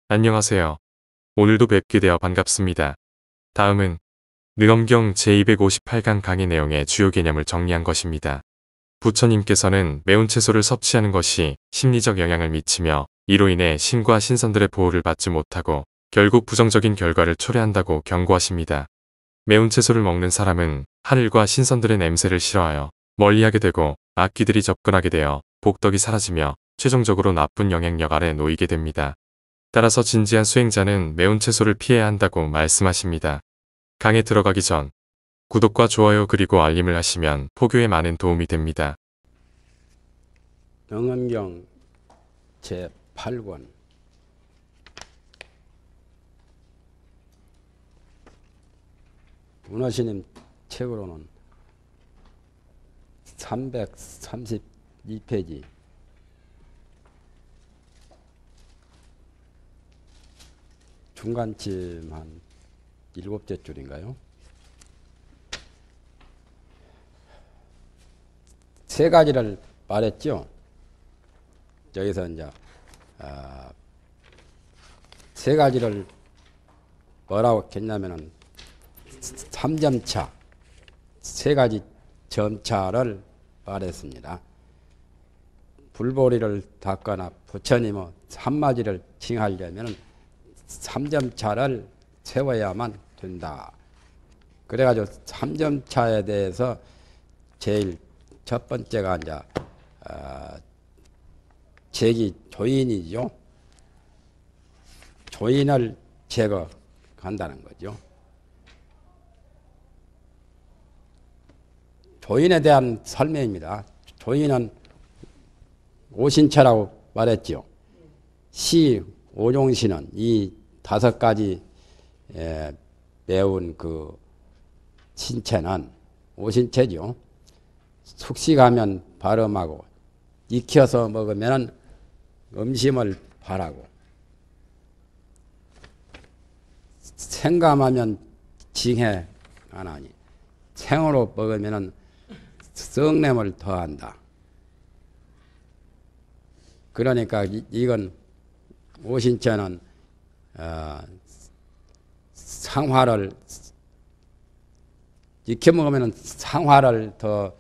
안녕하세요. 오늘도 뵙게 되어 반갑습니다. 다음은 능엄경 제258강 강의 내용의 주요 개념을 정리한 것입니다. 부처님께서는 매운 채소를 섭취하는 것이 심리적 영향을 미치며 이로 인해 신과 신선들의 보호를 받지 못하고 결국 부정적인 결과를 초래한다고 경고하십니다. 매운 채소를 먹는 사람은 하늘과 신선들의 냄새를 싫어하여 멀리하게 되고 악귀들이 접근하게 되어 복덕이 사라지며 최종적으로 나쁜 영향력 아래 놓이게 됩니다. 따라서 진지한 수행자는 매운 채소를 피해야 한다고 말씀하십니다. 강에 들어가기 전 구독과 좋아요 그리고 알림을 하시면 포교에 많은 도움이 됩니다. 능엄경 제8권 문화스님 책으로는 332페이지 중간쯤 한 7째 줄인가요? 세 가지를 말했죠. 여기서 이제 세 가지를 뭐라고 했냐면은 3점차 세 가지 점차를 말했습니다. 불보리를 닦거나 부처님의 한마디를 칭하려면은 3점차를 세워야만 된다. 그래가지고 3점차에 대해서 제일 첫 번째가 이제 제기 조인이죠. 조인을 제거한다는 거죠. 조인에 대한 설명입니다. 조인은 오신처라고 말했죠. 시, 오종시는 이 5가지 매운 그 신체는 오신체죠. 숙식하면 발음하고 익혀서 먹으면 음심을 바라고 생감하면 징해 안 하니 생으로 먹으면 썩냄을 더한다. 그러니까 이건 오신체는 상화를 익혀 먹으면 상화를 더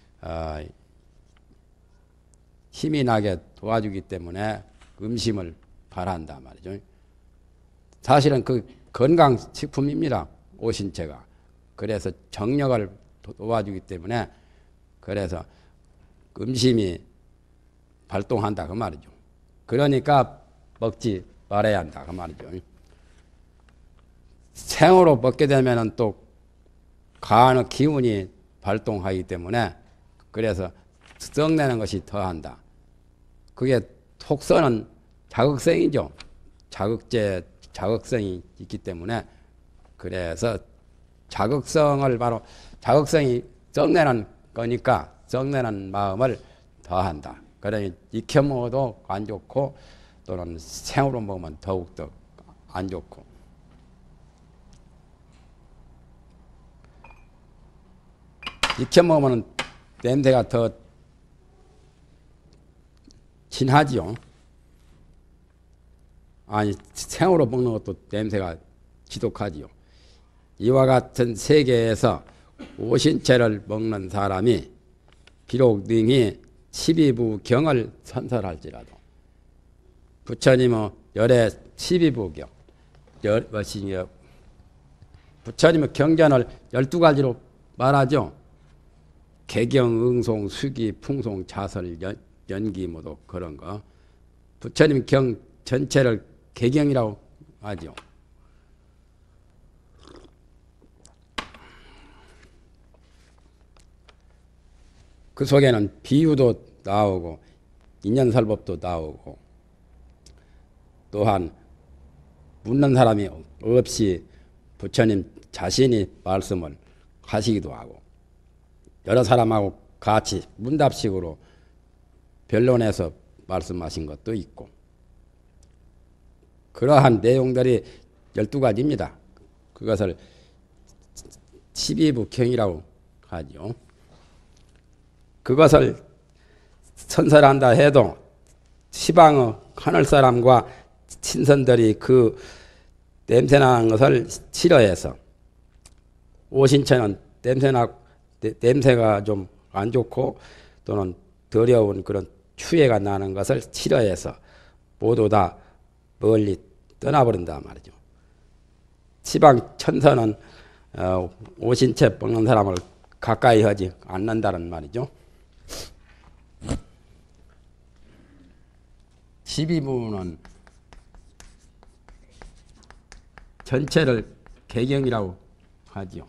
힘이 나게 도와주기 때문에 음심을 바란다 말이죠. 사실은 그 건강식품입니다. 오신체가. 그래서 정력을 도와주기 때문에 그래서 음심이 발동한다 그 말이죠. 그러니까 먹지 말아야 한다 그 말이죠. 생으로 먹게 되면 또 간의 기운이 발동하기 때문에 그래서 썩내는 것이 더한다. 그게 속선은 자극성이죠. 자극성이 있기 때문에 그래서 자극성을 바로 자극성이 썩내는 거니까 썩내는 마음을 더한다. 그러니 익혀 먹어도 안 좋고 또는 생으로 먹으면 더욱더 안 좋고. 익혀 먹으면 냄새가 더 진하지요. 아니 생으로 먹는 것도 냄새가 지독하지요. 이와 같은 세계에서 오신체를 먹는 사람이 비록 능히 12부경을 선설할지라도 부처님의 열의 12부경 부처님의 경전을 12가지로 말하죠. 개경, 응송, 수기, 풍송, 자설, 연기 모두 그런 거. 부처님 경 전체를 개경이라고 하죠. 그 속에는 비유도 나오고 인연설법도 나오고 또한 묻는 사람이 없이 부처님 자신이 말씀을 하시기도 하고 여러 사람하고 같이 문답식으로 변론해서 말씀하신 것도 있고 그러한 내용들이 12가지입니다. 그것을 12부경이라고 하죠. 그것을 선설한다 해도 시방의 하늘사람과 친선들이 그 냄새나는 것을 싫어해서 오신처는 냄새가 좀 안 좋고 또는 더러운 그런 추해가 나는 것을 싫어해서 모두 다 멀리 떠나버린다 말이죠. 지방 천선은 오신채 먹는 사람을 가까이 하지 않는다는 말이죠. 12부는 전체를 개경이라고 하지요.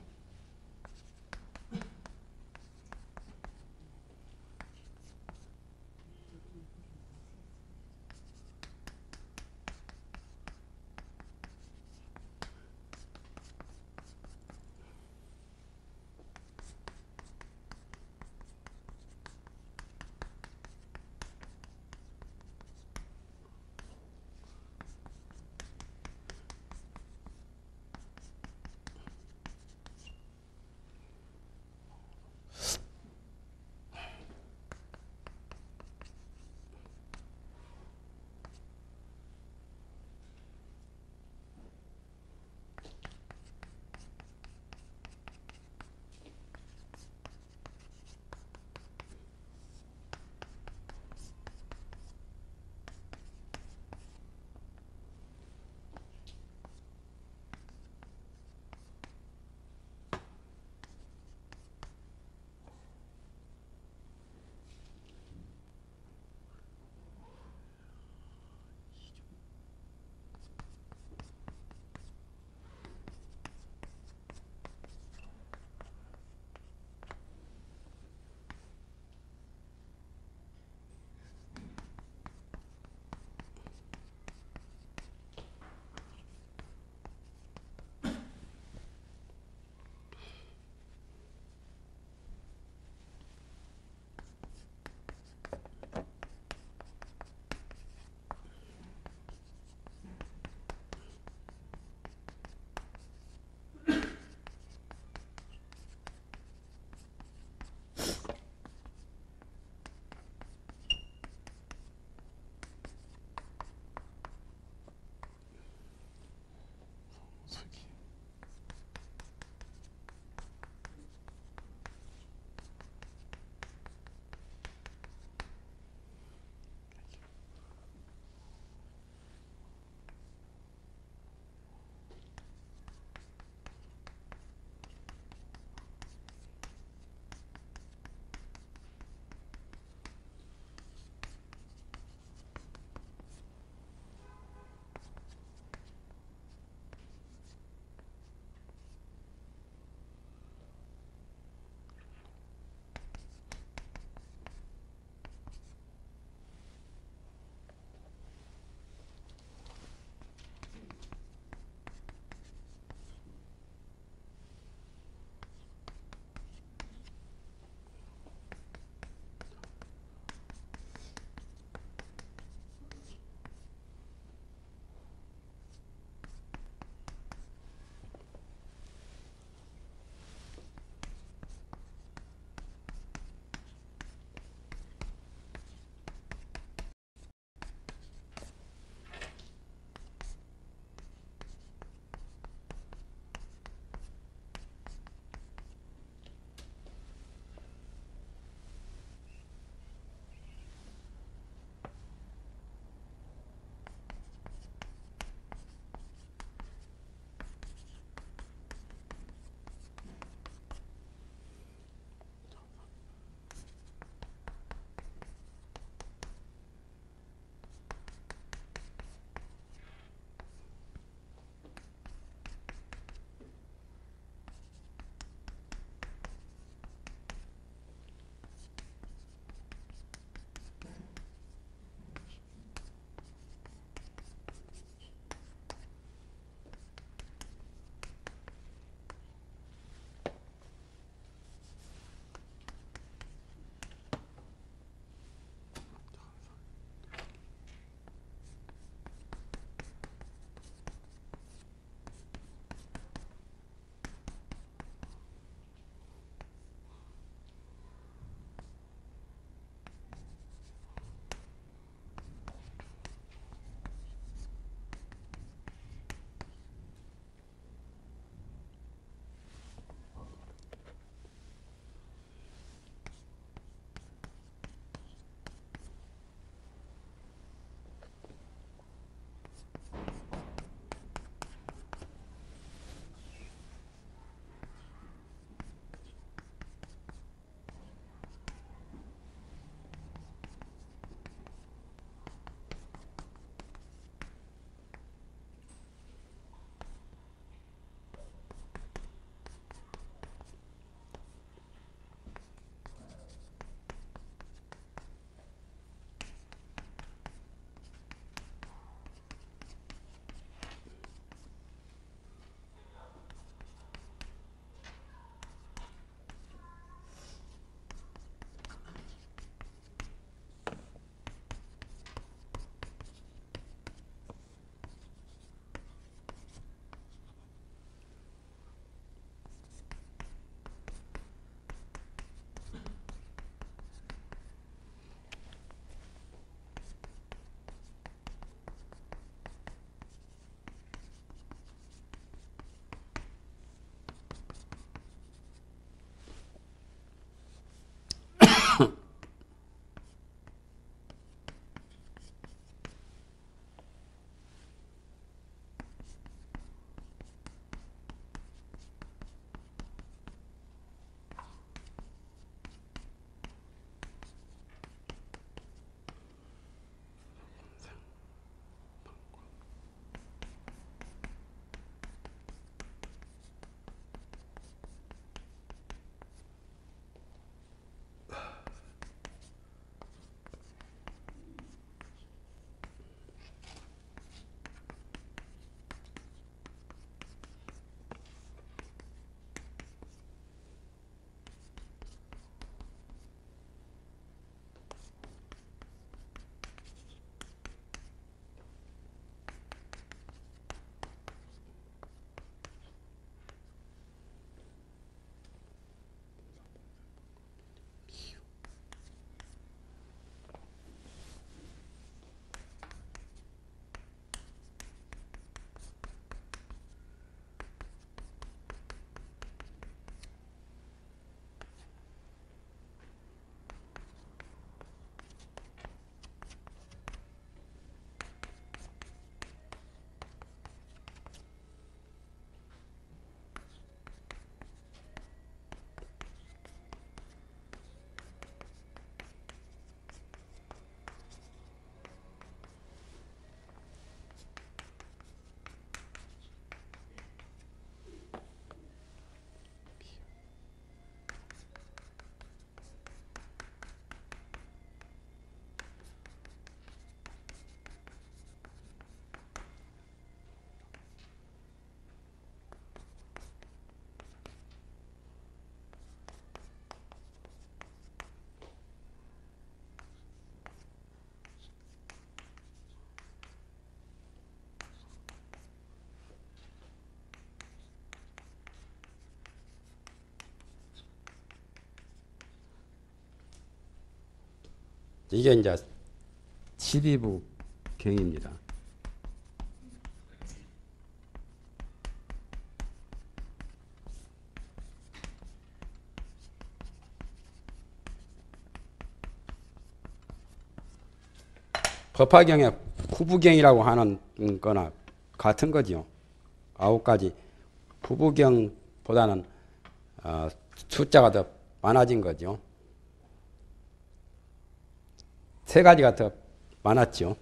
이게 이제 12부 경입니다. 법화경에 후부경이라고 하는 거나 같은 거죠. 9가지. 후부경보다는 숫자가 더 많아진 거죠. 3가지가 더 많았죠.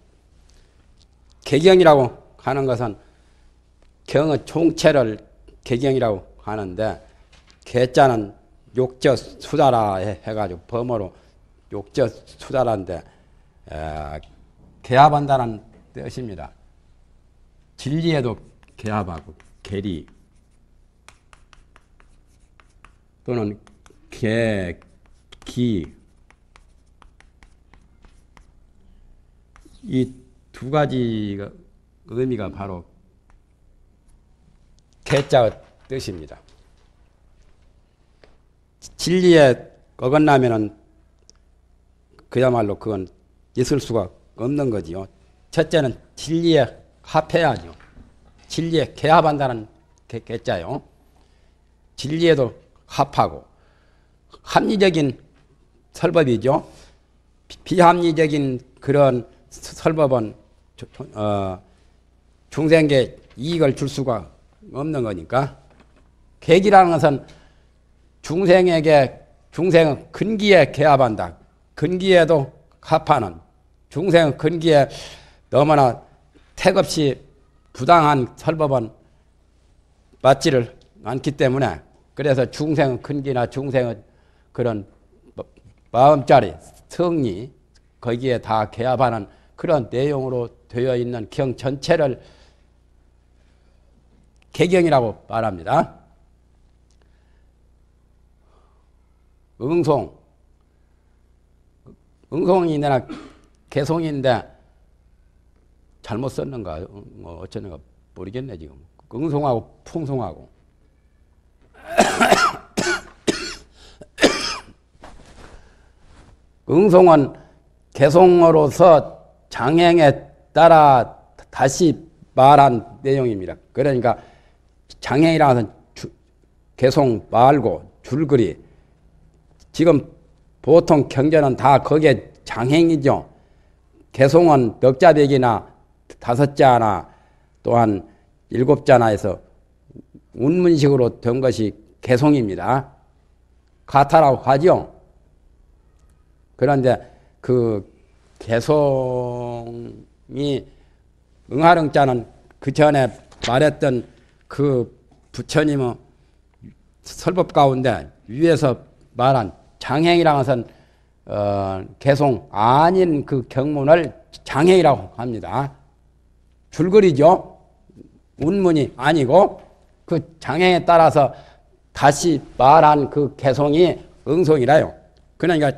개경이라고 하는 것은 경의 총체를 개경이라고 하는데, 개자는 욕저 수다라 해가지고 범어로 욕저 수다라인데 개합한다는 뜻입니다. 진리에도 개합하고 계리 또는 개, 기, 이 2가지 의미가 바로 개자의 뜻입니다. 진리에 어긋나면은 그야말로 그건 있을 수가 없는 거지요. 첫째는 진리에 합해야죠. 진리에 개합한다는 개자요. 진리에도 합하고 합리적인 설법이죠. 비합리적인 그런 설법은 중생에게 이익을 줄 수가 없는 거니까. 계기라는 것은 중생의 근기에 개합한다. 근기에도 합하는, 중생의 근기에 너무나 택없이 부당한 설법은 맞지를 않기 때문에, 그래서 중생의 근기나 중생의 그런 마음자리, 성리, 거기에 다 개합하는 그런 내용으로 되어 있는 경 전체를 개경이라고 말합니다. 응송이 내나 개송인데 잘못 썼는가 뭐 어쩌는가 모르겠네 지금. 응송하고 풍송하고 응송은 개송어로서 장행에 따라 다시 말한 내용입니다. 그러니까 장행이라는 것은 개송 말고 줄거리. 지금 보통 경전은 다 거기에 장행이죠. 개송은 넉자백이나 5자나 또한 7자나 해서 운문식으로 된 것이 개송입니다. 가타라고 하죠. 그런데 그 개송이 응하릉자는 그 전에 말했던 그 부처님의 설법 가운데 위에서 말한 장행이라는 것은 개송 아닌 그 경문을 장행이라고 합니다. 줄거리죠. 운문이 아니고 그 장행에 따라서 다시 말한 그 개송이 응송이라요. 그러니까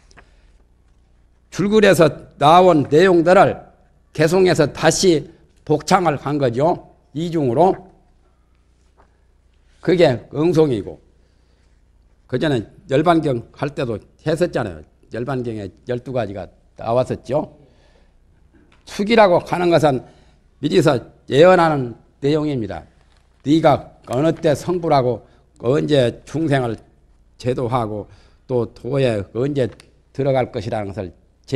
줄거리에서 나온 내용들을 개송해서 다시 복창을 한 거죠. 이중으로. 그게 응송이고, 그전에 열반경 할 때도 했었잖아요. 열반경에 12가지가 나왔었죠. 숙이라고 하는 것은 미리서 예언하는 내용입니다. 네가 어느 때 성불하고 언제 중생을 제도하고 또 도에 언제 들어갈 것이라는 것을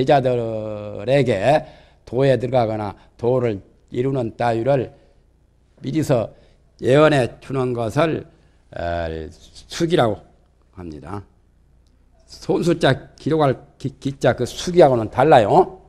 제자들에게 도에 들어가거나 도를 이루는 따위를 미리서 예언해 주는 것을 숙이라고 합니다. 손수자 기록할 기자 그 숙이하고는 달라요.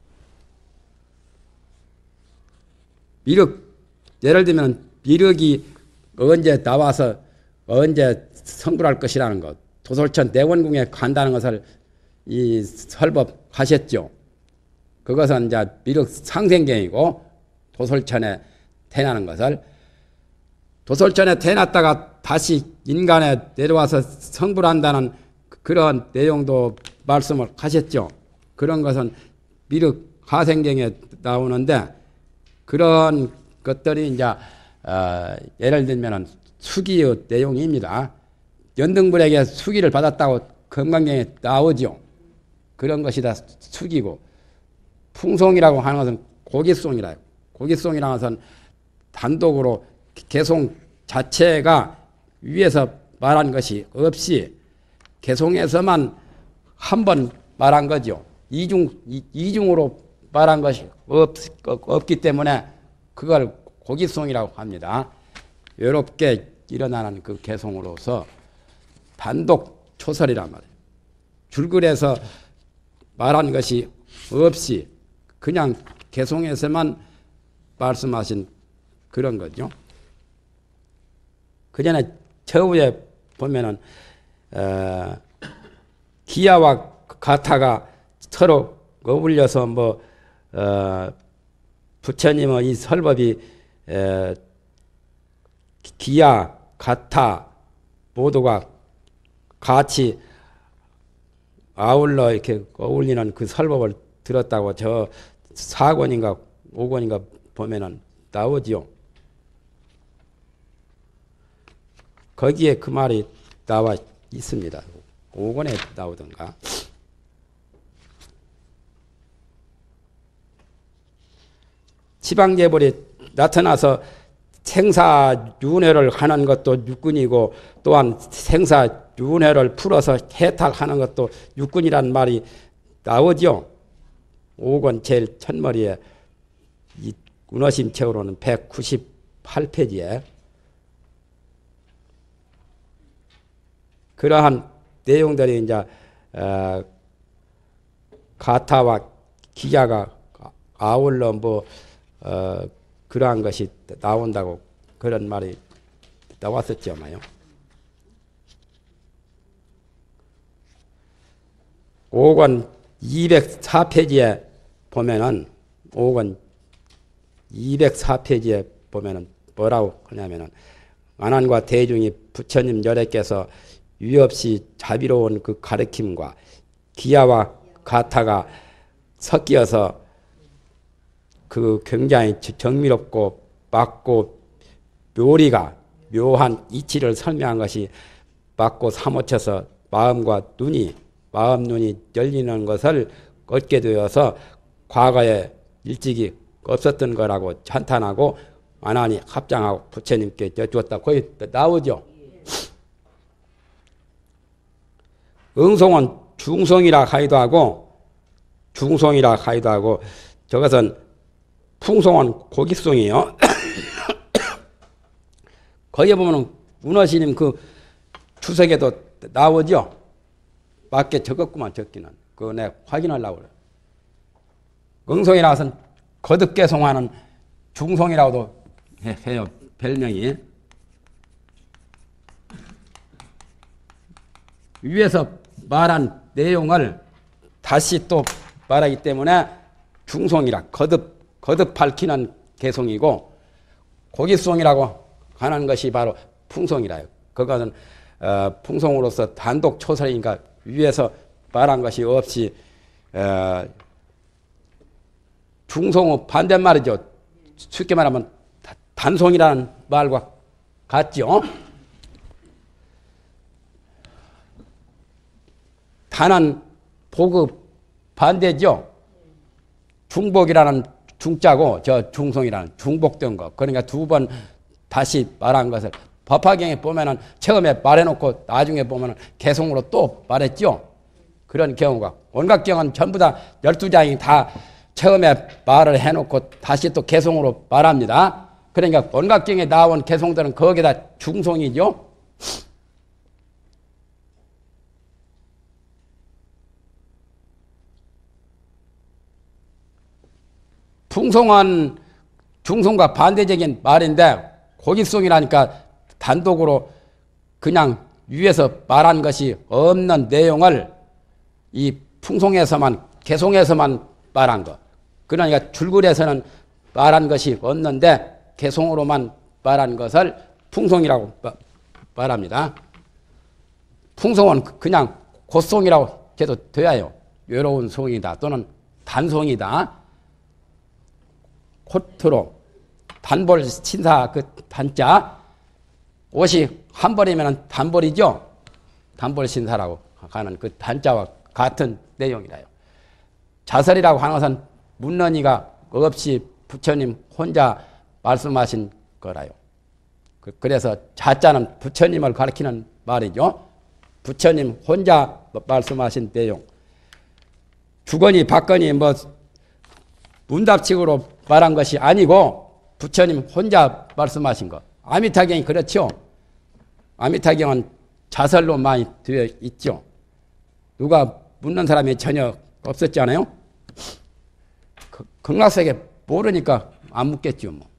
미륵, 예를 들면 미륵이 언제 나와서 언제 성불할 것이라는 것, 도솔천 내원궁에 간다는 것을 이 설법 하셨죠. 그것은 이제 미륵 상생경이고, 도솔천에 태어나는 것을 도솔천에 태어났다가 다시 인간에 내려와서 성불한다는 그런 내용도 말씀을 하셨죠. 그런 것은 미륵 하생경에 나오는데, 그런 것들이 이제 예를 들면 수기의 내용입니다. 연등불에게 수기를 받았다고 금강경에 나오죠. 그런 것이 다 숙이고 풍송이라고 하는 것은 고기송이라. 고기송이라는 것은 단독으로 개송 자체가 위에서 말한 것이 없이 개송에서만 한 번 말한 거죠. 이중으로 말한 것이 없기 때문에 그걸 고기송이라고 합니다. 외롭게 일어나는 그 개송으로서 단독 초설이란 말이에요. 줄글에서 말한 것이 없이 그냥 개송에서만 말씀하신 그런 거죠. 그 전에 처우에 보면은 기야와 가타가 서로 어울려서 부처님의 이 설법이 기야, 가타 모두가 같이 아울러 이렇게 어울리는 그 설법을 들었다고 저 4권인가 5권인가 보면은 나오지요. 거기에 그 말이 나와 있습니다. 5권에 나오던가. 지방재벌이 나타나서 생사윤회를 하는 것도 육군이고 또한 생사윤회를 풀어서 해탈하는 것도 육군이라는 말이 나오죠. 5권 제일 첫머리에 이 운어심책으로는 198페이지에 그러한 내용들이 이제 가타와 기야가 아울러 그러한 것이 나온다고 그런 말이 나왔었죠, 마요. 5권 204페이지에 보면은 5권 204페이지에 보면은 뭐라고 하냐면은 안한과 대중이 부처님 열애께서 위없이 자비로운 그 가르침과 기야와 가타가 섞여서 그 굉장히 정미롭고 맑고 묘한 이치를 설명한 것이 맑고 사무쳐서 마음 눈이 열리는 것을 얻게 되어서 과거에 일찍이 없었던 거라고 찬탄하고 안한이 합장하고 부처님께 여쭈었다. 거기 나오죠. 응송은 중송이라 하기도 하고 저것은 풍송은 고기송이요. 거기에 보면 운어스님 그 주석에도 나오죠. 맞게 적었구만 적기는. 그거 내가 확인하려고 그래. 응송이라 것은 거듭 개송하는 중송이라고도 해요. 별명이. 위에서 말한 내용을 다시 또 말하기 때문에 중송이라 거듭 밝히는 개송이고 고기송이라고 하는 것이 바로 풍송이라요. 그것은 풍송으로서 단독 초설이니까 위에서 말한 것이 없이 중송의 반대말이죠. 쉽게 말하면 단송이라는 말과 같죠. 단은 복의 반대죠. 중복이라는 중자고 저 중송이라는 중복된 거. 그러니까 두 번 다시 말한 것을 법화경에 보면은 처음에 말해놓고 나중에 보면은 개송으로 또 말했죠. 그런 경우가 온갖 경은 전부 다 12장이 다 처음에 말을 해놓고 다시 또 개송으로 말합니다. 그러니까 온갖 경에 나온 개송들은 거기다 중송이죠. 풍송은 중송과 반대적인 말인데 고기송이라니까 단독으로 그냥 위에서 말한 것이 없는 내용을 이 풍송에서만 개송에서만 말한 것. 그러니까 줄글에서는 말한 것이 없는데 개송으로만 말한 것을 풍송이라고 말합니다. 풍송은 그냥 곧송이라고 해도 돼요. 외로운 송이다 또는 단송이다. 코트로 단벌 신사 그 단자 옷이 한 벌이면 단벌이죠. 단벌 신사라고 하는 그 단자와 같은 내용이라요. 자설이라고 하는 것은 묻는 이가 없이 부처님 혼자 말씀하신 거라요. 그래서 자자는 부처님을 가리키는 말이죠. 부처님 혼자 말씀하신 내용. 주거니 받거니 뭐 문답식으로 말한 것이 아니고 부처님 혼자 말씀하신 것. 아미타경이 그렇죠. 아미타경은 자설로 많이 되어 있죠. 누가 묻는 사람이 전혀 없었잖아요. 극락세계 모르니까 안 묻겠죠. 뭐.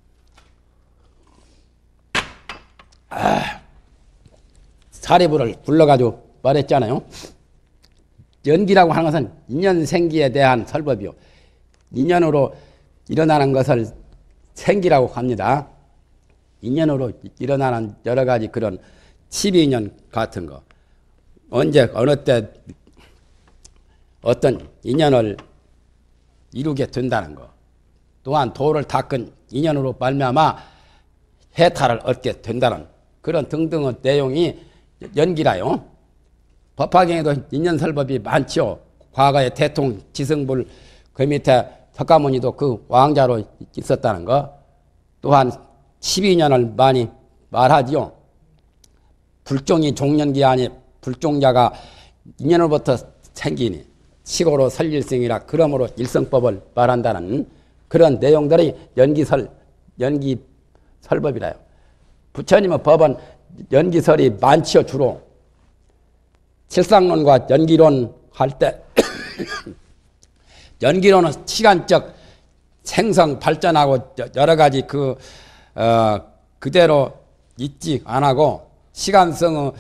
사리부를 불러가지고 말했잖아요. 연기라고 하는 것은 인연생기에 대한 설법이요. 인연으로 일어나는 것을 생기라고 합니다. 인연으로 일어나는 여러 가지 그런 12인연 같은 거. 언제 어느 때 어떤 인연을 이루게 된다는 거. 또한 도를 닦은 인연으로 말미암아 해탈을 얻게 된다는 그런 등등의 내용이 연기라요. 법화경에도 인연설법이 많죠. 과거에 대통 지승불 그 밑에 석가모니도 그 왕자로 있었다는 거. 또한 12년을 많이 말하지요. 불종이 종년기 아니 불종자가 인연으로부터 생기니 식으로 설일생이라 그러므로 일성법을 말한다는 그런 내용들이 연기설법이라요. 부처님의 법은 연기설이 많지요. 주로 칠상론과 연기론 할 때 연기론은 시간적 생성 발전하고 여러 가지 그대로 있지 않고 시간성의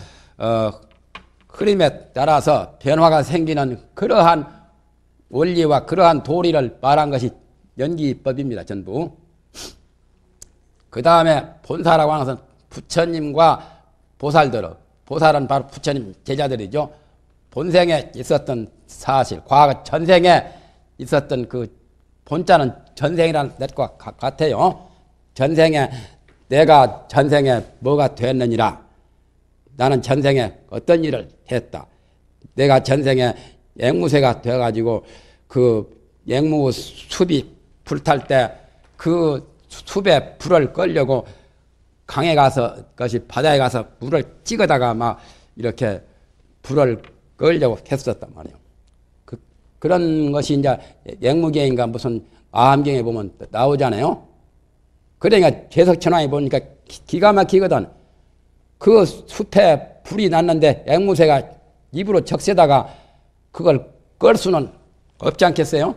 흐름에 따라서 변화가 생기는 그러한 원리와 그러한 도리를 말한 것이 연기법입니다. 전부. 그 다음에 본사라고 하는 것은 부처님과 보살은 바로 부처님 제자들이죠. 본생에 있었던 사실, 과거 전생에 있었던 그 본자는 전생이라는 것과 같아요. 전생에 내가 전생에 뭐가 됐느니라. 나는 전생에 어떤 일을 했다. 내가 전생에 앵무새가 되어가지고 그 앵무 숲이 불탈 때 그 숲에 불을 끌려고 강에 가서 것이 바다에 가서 물을 찍어다가 막 이렇게 불을 끌려고 했었단 말이에요. 그런 것이 이제 앵무경인가 무슨 아함경에 보면 나오잖아요. 그러니까 제석천왕이 보니까 기가 막히거든. 그 숲에 불이 났는데 앵무새가 입으로 적세다가 그걸 끌 수는 없지 않겠어요?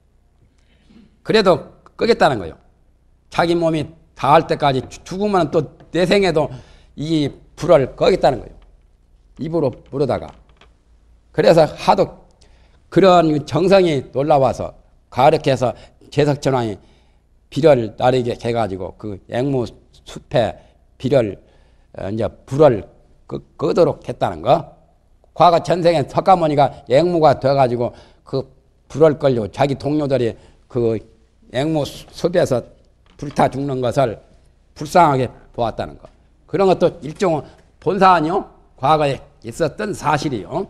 그래도 끄겠다는 거예요. 자기 몸이 닿을 때까지 죽으면 또 내생에도 이 불을 끄겠다는 거예요. 입으로 부르다가. 그래서 하도 그런 정성이 놀라워서 가르쳐서 제석천왕이 비를 나르게 해가지고 그 앵무 숲에 비를 이제 불을 끄도록 했다는 거. 과거 전생에 석가모니가 앵무가 되어가지고 그 불을 끌려고 자기 동료들이 그 앵무 숲에서 불타 죽는 것을 불쌍하게 보았다는 거. 그런 것도 일종의 본사 아니요? 과거에 있었던 사실이요.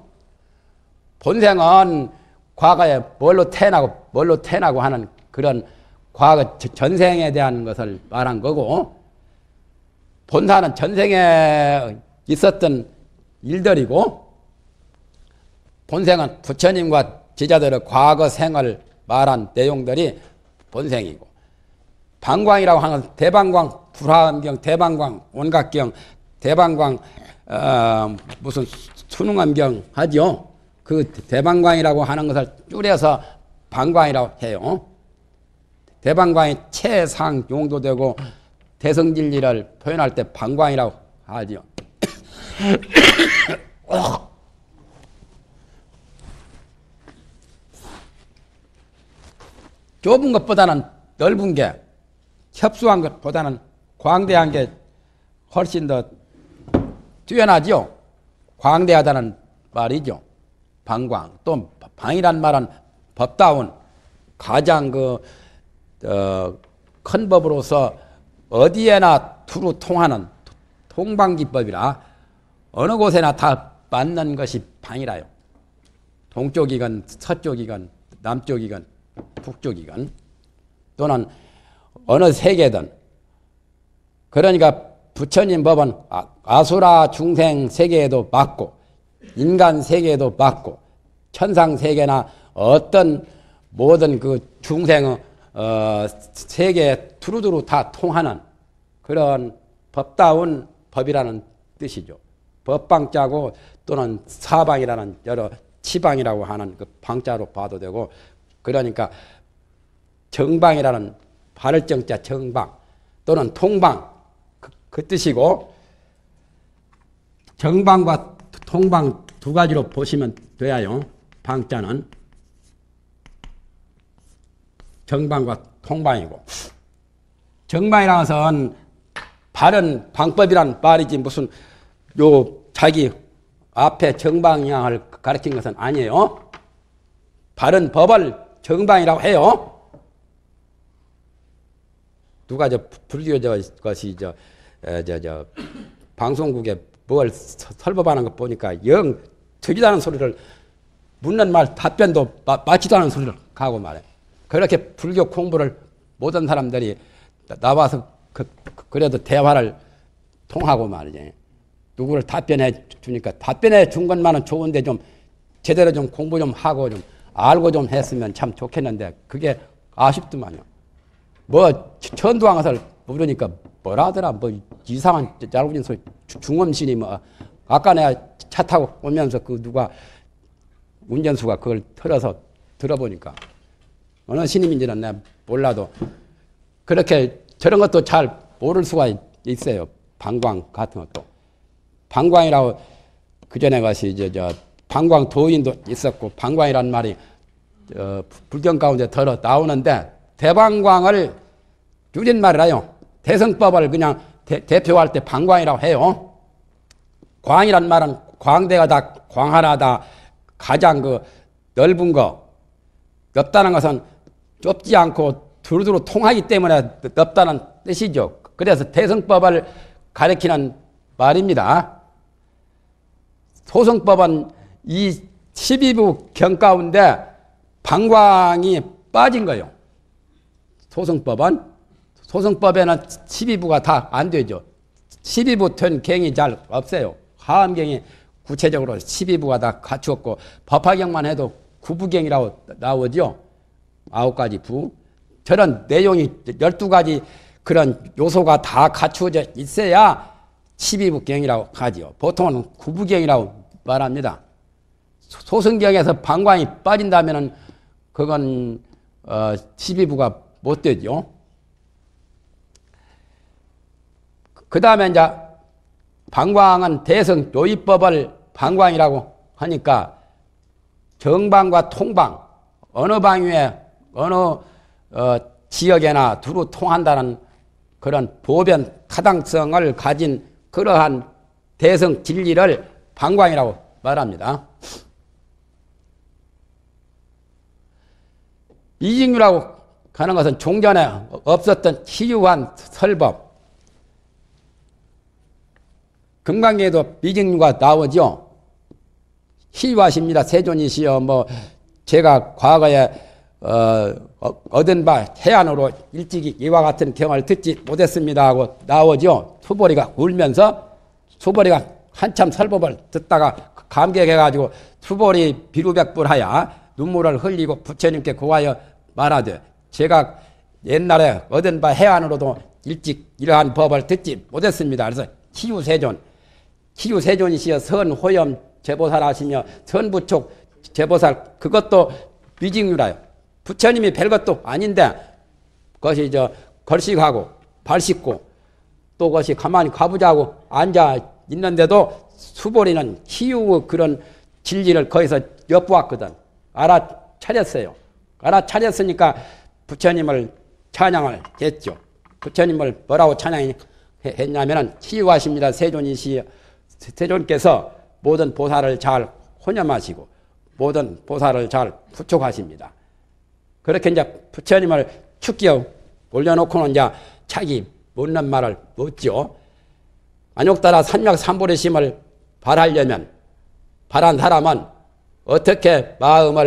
본생은 과거에 뭘로 태어나고 하는 그런 과거 전생에 대한 것을 말한 거고, 본사는 전생에 있었던 일들이고, 본생은 부처님과 제자들의 과거 생을 말한 내용들이 본생이고, 방광이라고 하는 대방광, 불화엄경, 대방광, 온각경, 대방광, 무슨 수능엄경 하죠. 그 대방광이라고 하는 것을 줄여서 방광이라고 해요. 대방광이 최상 용도되고 대성진리를 표현할 때 방광이라고 하죠. 좁은 것보다는 넓은 게, 협소한 것보다는 광대한 게 훨씬 더 뛰어나죠. 광대하다는 말이죠. 방광. 또 방이란 말은 법다운 가장 큰 법으로서 어디에나 두루 통하는 통방기법이라 어느 곳에나 다 맞는 것이 방이라요. 동쪽이건 서쪽이건 남쪽이건 북쪽이건 또는 어느 세계든 그러니까 부처님 법은 아수라 중생 세계에도 맞고 인간 세계에도 맞고 천상 세계나 어떤 모든 그 중생의 세계에 두루두루 다 통하는 그런 법다운 법이라는 뜻이죠. 법방자고 또는 사방이라는 여러 치방이라고 하는 그 방자로 봐도 되고 그러니까 정방이라는 바를 정자 정방 또는 통방 그 뜻이고 정방과 통방 두 가지로 보시면 돼요. 방자는 정방과 통방이고 정방이라는 것은 바른 방법이란 말이지 무슨 요 자기 앞에 정방향을 가르친 것은 아니에요. 바른 법을 정방이라고 해요. 누가 불교 것이 방송국에 뭘 설법하는 거 보니까 영 특이하는 소리를 묻는 말 답변도 맞지도 않은 소리를 하고 말해. 그렇게 불교 공부를 모든 사람들이 나와서 그래도 대화를 통하고 말이지. 누구를 답변해 주니까 답변해 준 것만은 좋은데 좀 제대로 좀 공부 좀 하고 좀 알고 좀 했으면 참 좋겠는데 그게 아쉽더만요. 뭐 천도항을 모르니까 뭐라 하더라. 뭐 이상한 짤구진 소리 중엄신이 뭐 아까 내가 차 타고 오면서 그 누가 운전수가 그걸 틀어서 들어보니까 어느 스님인지는 내가 몰라도 그렇게 저런 것도 잘 모를 수가 있어요. 방광 같은 것도. 방광이라고 그전에 것이 방광 도인도 있었고 방광이라는 말이 불경 가운데 들어 나오는데 대방광을 줄임말이라요. 대성법을 그냥 대표할 때 방광이라고 해요. 광이란 말은 광대가 다 광하나다 가장 그 넓은 거 넓다는 것은 좁지 않고 두루두루 통하기 때문에 넓다는 뜻이죠. 그래서 대성법을 가리키는 말입니다. 소성법은 이 12부 경 가운데 방광이 빠진 거예요. 소성법에는 12부가 다 안 되죠. 12부 된 경이 잘 없어요. 화엄경이 구체적으로 12부가 다 갖추었고 법화경만 해도 9부경이라고 나오죠. 9가지 부. 저런 내용이 12가지 그런 요소가 다 갖추어져 있어야 12부경이라고 하지요. 보통은 9부경이라고 말합니다. 소승경에서 방광이 빠진다면 그건 12부가 못 되죠. 그 다음에 이제 방광은 대성 요의법을 방광이라고 하니까 정방과 통방 어느 방위에 어느 지역에나 두루 통한다는 그런 보변 타당성을 가진 그러한 대성 진리를 방광이라고 말합니다. 이직류라고 하는 것은 종전에 없었던 희유한 설법. 금강경에도 미직류가 나오죠. 희유하십니다. 세존이시여. 뭐 제가 과거에 얻은 바 해안으로 일찍이 이와 같은 경을 듣지 못했습니다 하고 나오죠. 수보리가 울면서 수보리가 한참 설법을 듣다가 감격해가지고 수보리 비루백불하여 눈물을 흘리고 부처님께 고하여 말하되 제가 옛날에 얻은 바 해안으로도 일찍 이러한 법을 듣지 못했습니다. 그래서 희유세존이시여 선호염 제보살 하시며 선부촉 제보살 그것도 미직류라요. 부처님이 별것도 아닌데 그것이 걸식하고 발 씻고 또 그것이 가만히 가보자고 앉아 있는데도 수보리는 희유의 그런 진리를 거기서 엿보았거든. 알아차렸어요. 알아차렸으니까 부처님을 찬양을 했죠. 부처님을 뭐라고 찬양했냐면은 희유하십니다. 세존이시여. 세존께서 모든 보살을 잘 혼념하시고 모든 보살을 잘 부촉하십니다. 그렇게 이제 부처님을 축기어 올려놓고는 이제 자기 묻는 말을 묻죠. 안욕따라 삼맥삼보리심을 발하려면 발한 사람은 어떻게 마음을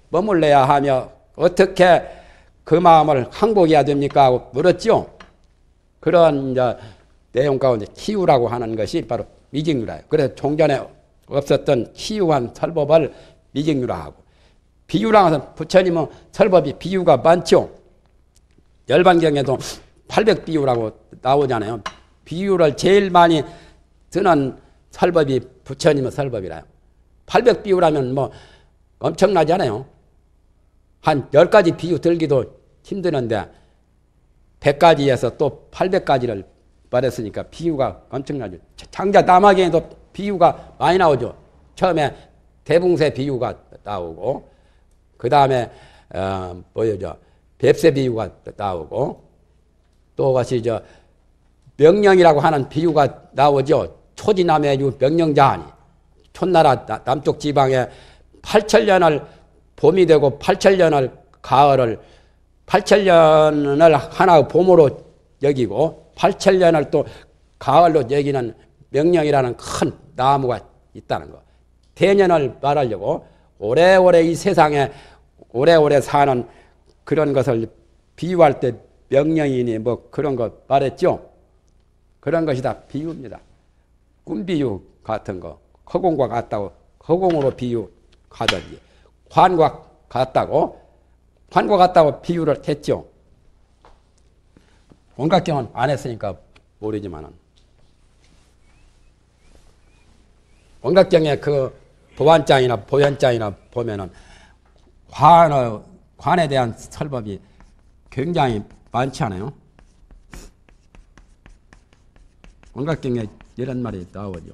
머물러야 하며 어떻게 그 마음을 항복해야 됩니까? 하고 물었죠. 그런 이제 내용 가운데 치유라고 하는 것이 바로 미직유라예요. 그래서 종전에 없었던 치유한 설법을 미직유라 하고, 비유라고 해서 부처님은 설법이 비유가 많죠. 열반경에도 800비유라고 나오잖아요. 비유를 제일 많이 쓰는 설법이 부처님의 설법이라요. 800비유라면 뭐 엄청나잖아요. 한 10가지 비유 들기도 힘드는데 100가지에서 또 800가지를 말했으니까 비유가 엄청나죠. 장자 남하경에도 비유가 많이 나오죠. 처음에 대붕새 비유가 나오고, 그 다음에 뭐죠? 뱁새 비유가 나오고, 또 같이 명령이라고 하는 비유가 나오죠. 초지남해주 명령자하니, 촌나라 남쪽 지방에 8천년을 봄이 되고 8천년을 가을을 8천년을 하나의 봄으로 여기고 8천년을 또 가을로 여기는 명령이라는 큰 나무가 있다는 거. 대년을 말하려고 오래오래 이 세상에 오래오래 사는 그런 것을 비유할 때 명령이니 뭐 그런 거 말했죠. 그런 것이 다 비유입니다. 꿈비유 같은 거, 허공과 같다고 허공으로 비유하든지, 환과 같다고 비유를 했죠. 원각경은 안 했으니까 모르지만은, 원각경에 그 도안장이나 보현장이나 보면은 관에 대한 설법이 굉장히 많지 않아요? 원각경에 이런 말이 나오죠.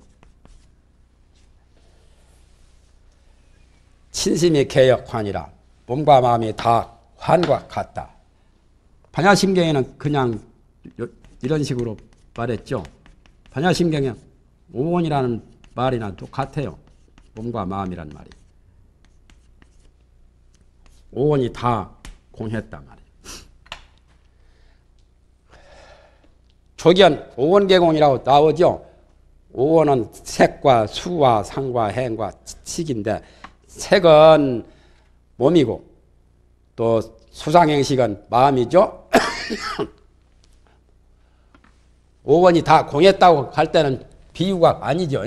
친심이 개역환이라 몸과 마음이 다 환과 같다. 반야심경에는 그냥 이런 식으로 말했죠. 반야심경에 오원이라는 말이나 똑같아요. 몸과 마음이란 말이. 오원이 다 공했단 말이에요. 조견 오원계공이라고 나오죠. 오원은 색과 수와 상과 행과 식인데, 색은 몸이고 또 수상행식은 마음이죠. 오원이 다 공했다고 할 때는 비유가 아니죠.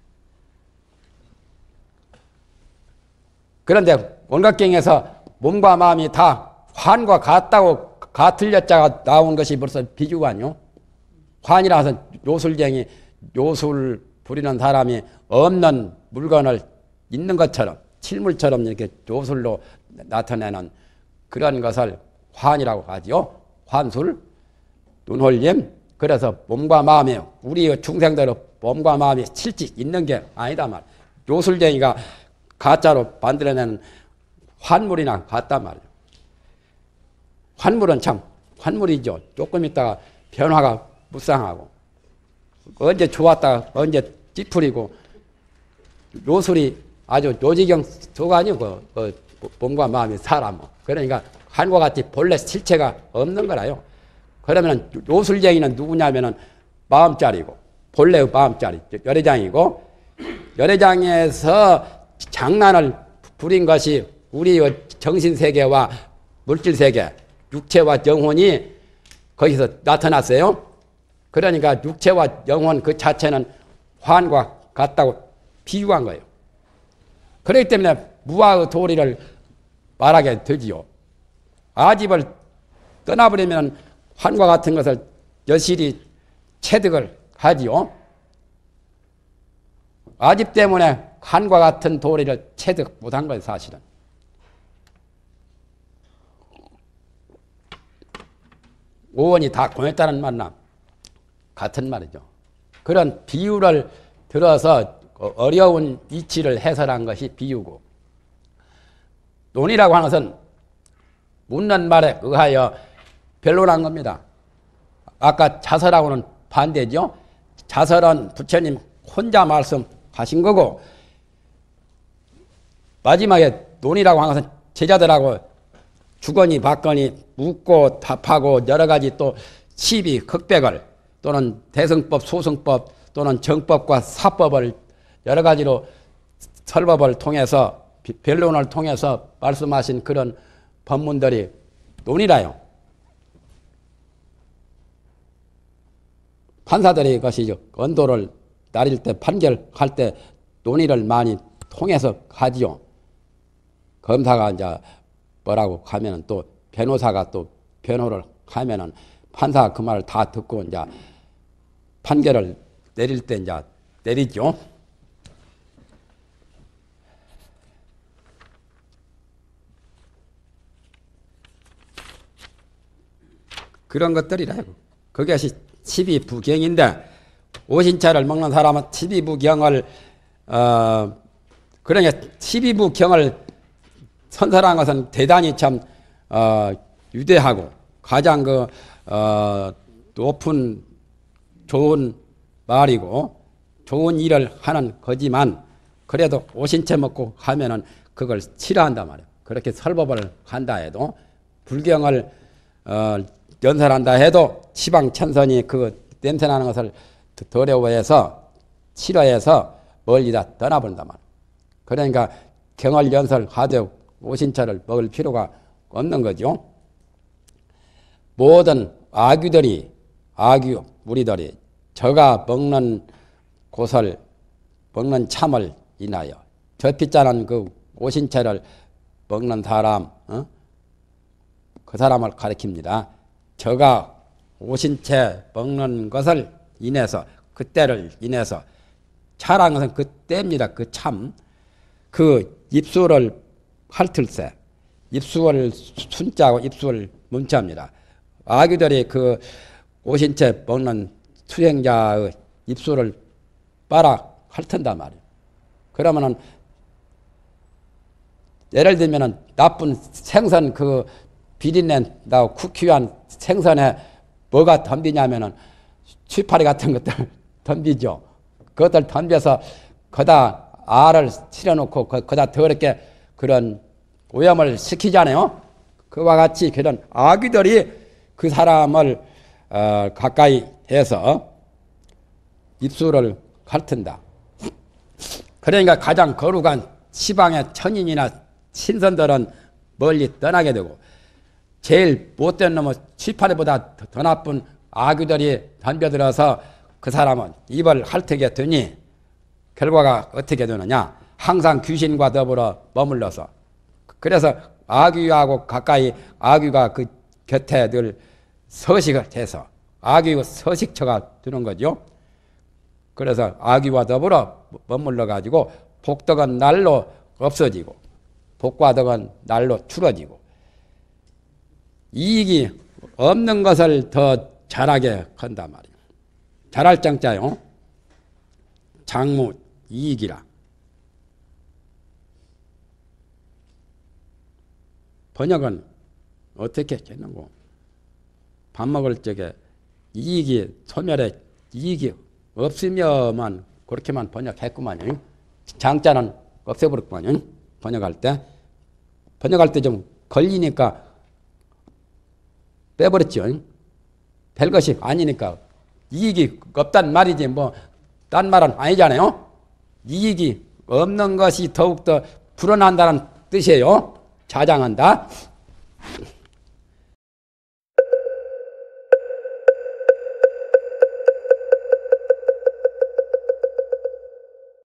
그런데 원각경에서 몸과 마음이 다 환과 같다고 같을 여자가 나온 것이 벌써 비유가 아니요. 환이라서 요술쟁이, 요술 부리는 사람이 없는 물건을 있는 것처럼, 실물처럼 이렇게 요술로 나타내는 그런 것을 환이라고 하지요. 환술, 눈홀림. 그래서 몸과 마음이, 우리 중생들은 몸과 마음이 실제 있는 게 아니다 말. 요술쟁이가 가짜로 만들어내는 환물이나 같단 말이에요. 환물은 참 환물이죠. 조금 있다가 변화가 무쌍하고, 언제 좋았다가 언제 찌푸리고, 요술이 아주 요지경 소관이고, 몸과 마음이 사람. 그러니까 한과 같이 본래 실체가 없는 거라요. 그러면 요술쟁이는 누구냐면은 마음짜리고, 본래의 마음짜리 열애장이고, 열애장에서 장난을 부린 것이 우리의 정신세계와 물질세계, 육체와 영혼이 거기서 나타났어요. 그러니까 육체와 영혼 그 자체는 환과 같다고 비유한 거예요. 그렇기 때문에 무아의 도리를 말하게 되지요. 아집을 떠나버리면 환과 같은 것을 여실히 체득을 하지요. 아집 때문에 환과 같은 도리를 체득 못한 거예요, 사실은. 오원이 다 공했다는 말나 같은 말이죠. 그런 비유를 들어서 어려운 이치를 해설한 것이 비유고, 논이라고 하는 것은 묻는 말에 의하여 변론한 겁니다. 아까 자설하고는 반대죠. 자설은 부처님 혼자 말씀하신 거고, 마지막에 논이라고 하는 것은 제자들하고 주거니 받거니 묻고 답하고 여러 가지 또 시비, 흑백을 또는 대승법, 소승법 또는 정법과 사법을 여러 가지로 설법을 통해서 변론을 통해서 말씀하신 그런 법문들이 논이라요. 판사들이 그것이 언도를 나릴 때 판결할 때 논의를 많이 통해서 하지요. 검사가 이제 뭐라고 하면은 또 변호사가 또 변호를 하면은 판사가 그 말을 다 듣고 이제 판결을 내릴 때 이제 내리죠. 그런 것들이라고. 그것이 12부경인데 오신채를 먹는 사람은 12부경을 그러니까 12부경을 선설한 것은 대단히 참 유대하고 가장 높은 좋은 말이고 좋은 일을 하는 거지만 그래도 오신채 먹고 하면은 그걸 싫어한단 말이에요. 그렇게 설법을 한다 해도 불경을 연설한다 해도 시방 천선이 그 냄새나는 것을 더러워해서 싫어해서 멀리다 떠나버린단 말이에요. 그러니까 경을 연설하되 오신차를 먹을 필요가 없는 거죠. 모든 아귀 무리들이 저가 먹는 곳을 먹는 참을 인하여 저피자는 그 오신채를 먹는 사람 그 사람을 가리킵니다. 저가 오신채 먹는 것을 인해서 그때를 인해서 차라는 것은 그때입니다. 그 참 그 입술을 핥을세 입술을 순자하고 입술을 문자입니다. 아귀들이 그 오신채 먹는 수행자의 입술을 빨아 핥은단 말이에요. 그러면은 예를 들면은 나쁜 생선 그 비린내나고 쿠키한 생선에 뭐가 덤비냐면은 쥐파리 같은 것들 덤비죠. 그것들 덤벼서 거다 알을 실어놓고 거다 더럽게 그런 오염을 시키잖아요. 그와 같이 그런 아귀들이 그 사람을 가까이 해서 입술을 핥은다. 그러니까 가장 거룩한 시방의 천인이나 신선들은 멀리 떠나게 되고 제일 못된 놈은 쥐파리보다 더 나쁜 아귀들이 덤벼들어서 그 사람은 입을 핥게 되니 결과가 어떻게 되느냐. 항상 귀신과 더불어 머물러서 그래서 아귀하고 가까이 아귀가 그 곁에 늘 서식을 해서 아귀가 서식처가 되는 거죠. 그래서 아귀와 더불어 머물러 가지고 복덕은 날로 없어지고 복과 덕은 날로 줄어지고 이익이 없는 것을 더 잘하게 한단 말이에요. 잘할 정자요. 장무 이익이라. 번역은 어떻게 했겠는고? 밥 먹을 적에 이익이 소멸에 이익이 없으면만 그렇게만 번역했구만요. 장자는 없애버렸구만요. 번역할 때 좀 걸리니까 빼버렸죠. 별것이 아니니까 이익이 없단 말이지 뭐 딴 말은 아니잖아요. 이익이 없는 것이 더욱더 불어난다는 뜻이에요. 자장한다.